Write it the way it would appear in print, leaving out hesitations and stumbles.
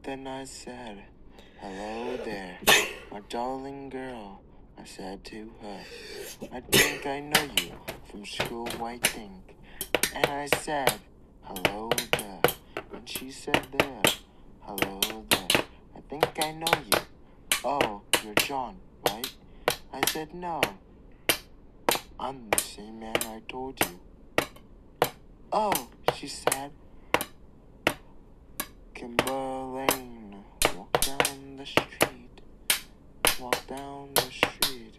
Then I said, hello there, my darling girl, I said to her. I think I know you from school, I think. And I said, hello there. And she said there, hello there. I think I know you. Oh, you're John, right? I said, no. I'm the same man I told you. Oh, she said. KimberLane, walk down the street. Walk down the street.